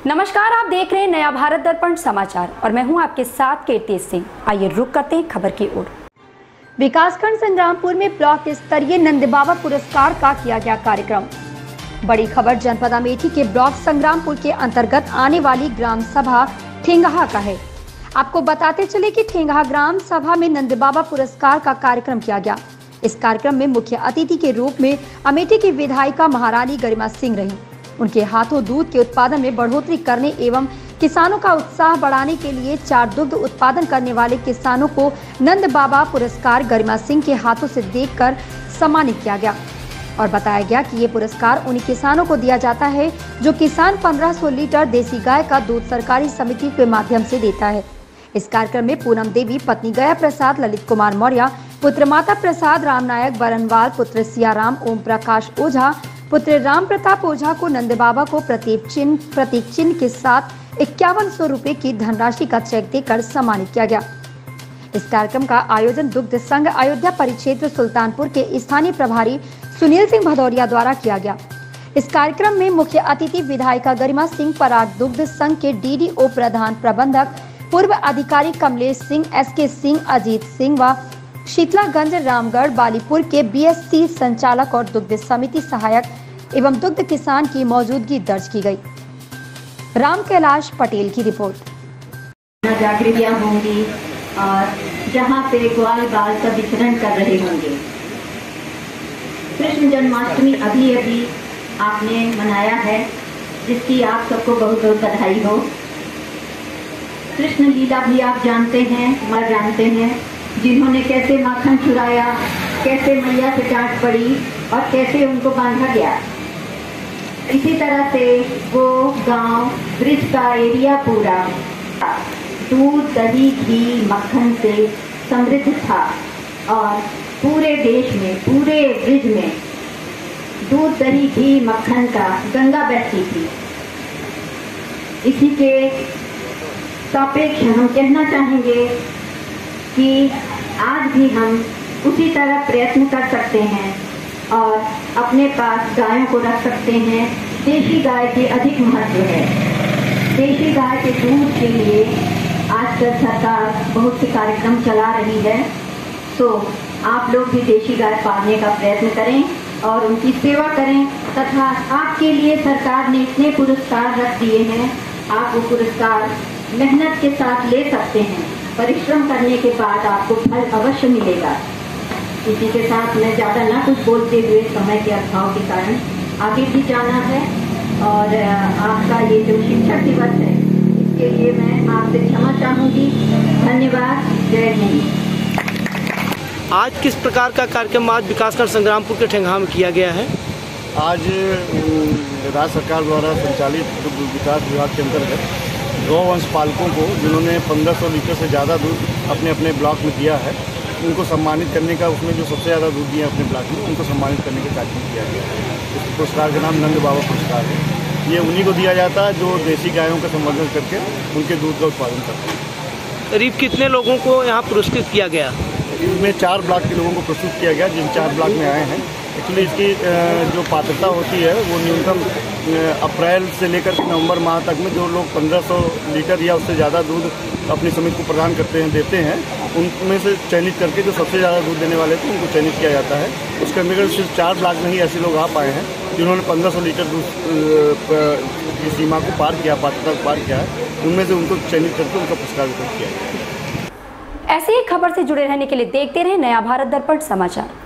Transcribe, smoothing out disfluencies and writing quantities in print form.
नमस्कार, आप देख रहे हैं नया भारत दर्पण समाचार और मैं हूं आपके साथ कीर्ति सिंह। आइए रुक करते हैं खबर की ओर। विकासखंड संग्रामपुर में ब्लॉक स्तरीय नंद बाबा पुरस्कार का किया गया कार्यक्रम। बड़ी खबर जनपद अमेठी के ब्लॉक संग्रामपुर के अंतर्गत आने वाली ग्राम सभा ठेंगहा का है। आपको बताते चले कि ठेंगहा ग्राम सभा में नंद बाबा पुरस्कार का कार्यक्रम किया गया। इस कार्यक्रम में मुख्य अतिथि के रूप में अमेठी की विधायिका महारानी गरिमा सिंह रही। उनके हाथों दूध के उत्पादन में बढ़ोतरी करने एवं किसानों का उत्साह बढ़ाने के लिए 4 दुग्ध उत्पादन करने वाले किसानों को नंद बाबा पुरस्कार गरिमा सिंह के हाथों से देकर सम्मानित किया गया और बताया गया कि ये पुरस्कार उन्हीं किसानों को दिया जाता है जो किसान 1500 लीटर देसी गाय का दूध सरकारी समिति के माध्यम से देता है। इस कार्यक्रम में पूनम देवी, पत्नी गया प्रसाद, ललित कुमार मौर्य, पुत्र माता प्रसाद, राम नायक बरनवाल, पुत्र सियाराम, ओम प्रकाश ओझा, पुत्र राम प्रताप ओझा को नंद बाबा को प्रतीक चिन्ह के साथ 5100 रुपए की धनराशि का चेक देकर सम्मानित किया गया। इस कार्यक्रम का आयोजन दुग्ध संघ अयोध्या परिक्षेत्र सुल्तानपुर के स्थानीय प्रभारी सुनील सिंह भदौरिया द्वारा किया गया। इस कार्यक्रम में मुख्य अतिथि विधायिका गरिमा सिंह, पराग दुग्ध संघ के डीडीओ प्रधान प्रबंधक पूर्व अधिकारी कमलेश सिंह, एसके सिंह, अजीत सिंह व शीतलागंज रामगढ़ बालीपुर के बीएससी संचालक और दुग्ध समिति सहायक एवं दुग्ध किसान की मौजूदगी दर्ज की गई। राम कैलाश पटेल की रिपोर्ट। जागृतियां होंगी और जहां पे ग्वाल बाल का विचरण कर रहे होंगे। कृष्ण जन्माष्टमी अभी अभी आपने मनाया है, जिसकी आप सबको बहुत बहुत बधाई हो। कृष्ण लीला भी आप जानते हैं, मैं जानते हैं, जिन्होंने कैसे माखन चुराया, कैसे मैया से डांट पड़ी और कैसे उनको बांधा गया। इसी तरह से वो गांव ब्रिज का एरिया पूरा दूध, दही, घी, मक्खन से समृद्ध था और पूरे देश में, पूरे ब्रिज में दूध, दही, घी, मक्खन का गंगा बहती थी। इसी के सापेक्ष हम कहना चाहेंगे कि आज भी हम उसी तरह प्रयत्न कर सकते हैं और अपने पास गायों को रख सकते हैं। देशी गाय के अधिक महत्व है। देशी गाय के दूध के लिए आजकल सरकार बहुत से कार्यक्रम चला रही है, तो आप लोग भी देशी गाय पालने का प्रयत्न करें और उनकी सेवा करें। तथा आपके लिए सरकार ने इतने पुरस्कार रख दिए हैं, आप वो पुरस्कार मेहनत के साथ ले सकते हैं। परिश्रम करने के बाद आपको फल अवश्य मिलेगा। इसी के साथ मैं ज़्यादा ना कुछ बोलते हुए समय के अभाव के कारण आगे भी जाना है और आपका ये जो शिक्षक दिवस है, इसके लिए मैं आपसे क्षमा चाहूँगी। धन्यवाद। जय हिंद। आज किस प्रकार का कार्यक्रम आज विकासखंड संग्रामपुर के ठेंगहा में किया गया है? आज राज्य सरकार द्वारा संचालित दुग्ध विकास विभाग के अंतर्गत गौवंश पालकों को, जिन्होंने 1500 लीटर से ज़्यादा दूध अपने अपने ब्लॉक में दिया है, उनको सम्मानित करने का, उसमें जो सबसे ज़्यादा दूध दिया अपने ब्लॉक में, उनको सम्मानित करने का कार्यक्रम किया गया है। इस पुरस्कार का नाम नंद बाबा पुरस्कार है। ये उन्हीं को दिया जाता है जो देसी गायों का संवर्धन करके उनके दूध का उत्पादन करते हैं। करीब कितने लोगों को यहाँ पुरस्कृत किया गया? इसमें 4 ब्लॉक के लोगों को प्रस्तुत किया गया, जिन 4 ब्लॉक में आए हैं। एक्चुअली इसकी जो पात्रता होती है वो न्यूनतम अप्रैल से लेकर नवंबर माह तक में जो लोग 1500 लीटर या उससे ज़्यादा दूध अपनी समिति को प्रदान करते हैं, देते हैं, उनमें से चयनित करके जो सबसे ज़्यादा दूध देने वाले थे उनको चयनित किया जाता है। उसके अंतर्गत सिर्फ 4 लाख में ही ऐसे लोग आ पाए हैं जिन्होंने 1500 लीटर दूध की सीमा को पार किया, पात्रता को पार किया है। उनमें से उनको चयनित करके उनका पुरस्कार वितरित किया गया। ऐसी ही खबर से जुड़े रहने के लिए देखते रहें नया भारत दर्पण समाचार।